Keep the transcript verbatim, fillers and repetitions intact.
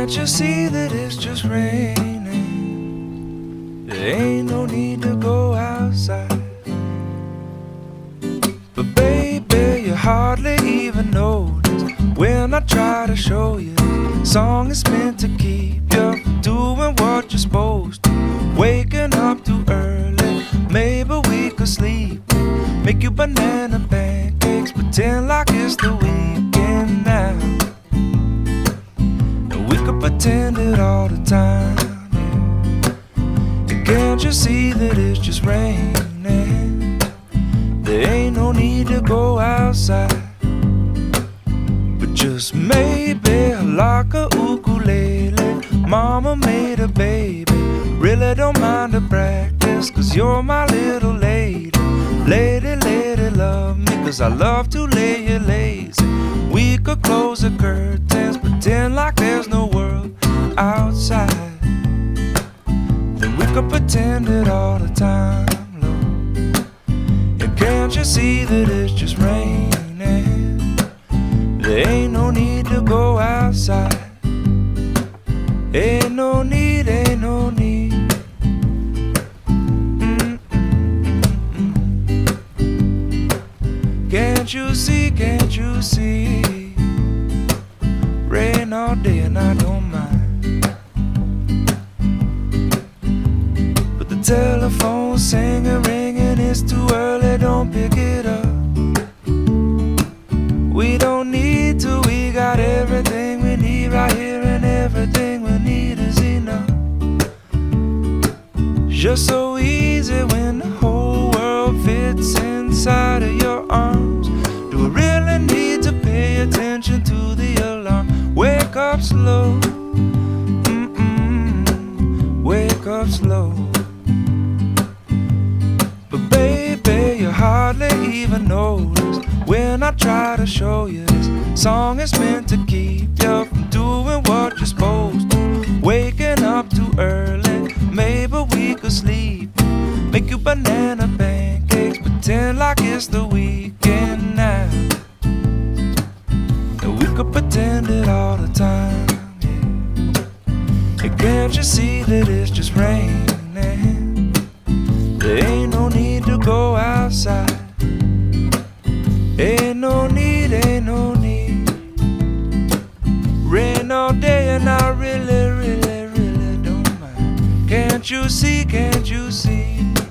Can't you see that it's just raining? There ain't no need to go outside. But baby, you hardly even notice when I try to show you this song is meant to keep you from doing what you're supposed to. Waking up too early, maybe we could sleep. Make you banana pancakes, pretend like it's the weekend now. And we could pretend it all the time, yeah. And can't you see that it's just raining? There ain't no need to go outside. But just maybe like a ukulele, mama made a baby. Really don't mind the practice, cause you're my little lady. Lady, lady, love me, cause I love to lay you lazy. We could close the curtains, pretend like there's no world outside. Then we could pretend it all the time, Lord. And can't you see that it's just raining? There ain't no need to go outside. Ain't no need, ain't no need. Can't you see, can't you see? Rain all day and I don't mind. But the telephone's singing, ringing, it's too early, don't pick it up. We don't need to, we got everything we need right here, and everything we need is enough. It's just so easy when the whole world fits inside of your arms. Do we really need to pay attention to the alarm? Wake up slow, mm-mm, wake up slow. But baby, you hardly even notice when I try to show you this song is meant to keep you from doing what you're supposed to. Waking up too early, maybe we could sleep. Make you banana pancakes, pretend like it's the weekend now. And we could pretend it all the time, yeah. And can't you see that it's just raining? There ain't no need to go outside. Ain't no need, ain't no need. Rain all day and I really, really, really don't mind. Can't you see, can't you see?